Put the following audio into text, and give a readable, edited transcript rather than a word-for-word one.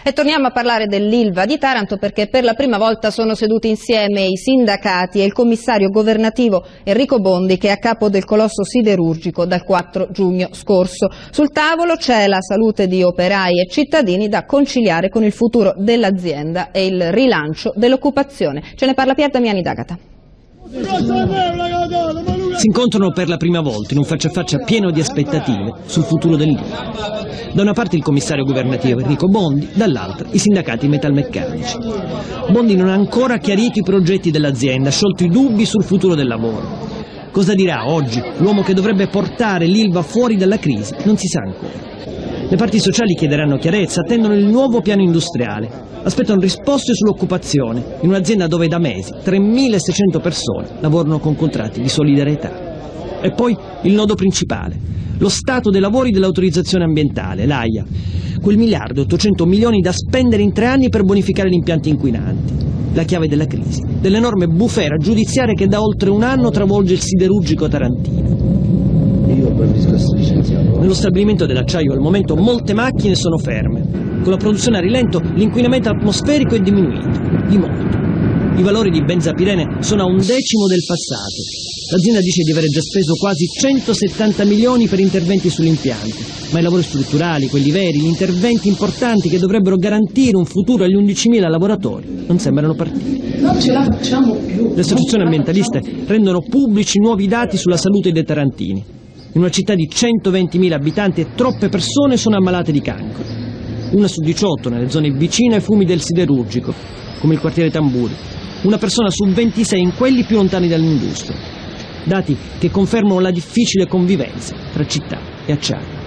E torniamo a parlare dell'Ilva di Taranto perché per la prima volta sono seduti insieme i sindacati e il commissario governativo Enrico Bondi, che è a capo del colosso siderurgico dal 4 giugno scorso. Sul tavolo c'è la salute di operai e cittadini da conciliare con il futuro dell'azienda e il rilancio dell'occupazione. Ce ne parla Pier Damiani D'Agata. Si incontrano per la prima volta in un faccia a faccia pieno di aspettative sul futuro dell'Ilva. Da una parte il commissario governativo Enrico Bondi, dall'altra i sindacati metalmeccanici. Bondi non ha ancora chiarito i progetti dell'azienda, ha sciolto i dubbi sul futuro del lavoro. Cosa dirà oggi l'uomo che dovrebbe portare l'Ilva fuori dalla crisi? Non si sa ancora. Le parti sociali chiederanno chiarezza, attendono il nuovo piano industriale, aspettano risposte sull'occupazione in un'azienda dove da mesi 3.600 persone lavorano con contratti di solidarietà. E poi il nodo principale, lo stato dei lavori dell'autorizzazione ambientale, l'AIA, quel 1.800 milioni da spendere in 3 anni per bonificare gli impianti inquinanti, la chiave della crisi, dell'enorme bufera giudiziaria che da oltre un anno travolge il siderurgico tarantino. Nello stabilimento dell'acciaio al momento molte macchine sono ferme. Con la produzione a rilento l'inquinamento atmosferico è diminuito, di molto. I valori di benzapirene sono a 1/10 del passato. L'azienda dice di aver già speso quasi 170 milioni per interventi sugli impianti, ma i lavori strutturali, quelli veri, gli interventi importanti che dovrebbero garantire un futuro agli 11.000 lavoratori non sembrano partire. Non ce la facciamo più. Le associazioni ambientaliste rendono pubblici nuovi dati sulla salute dei tarantini. In una città di 120.000 abitanti troppe persone sono ammalate di cancro. 1 su 18 nelle zone vicine ai fumi del siderurgico, come il quartiere Tamburi. 1 persona su 26 in quelli più lontani dall'industria. Dati che confermano la difficile convivenza tra città e acciaio.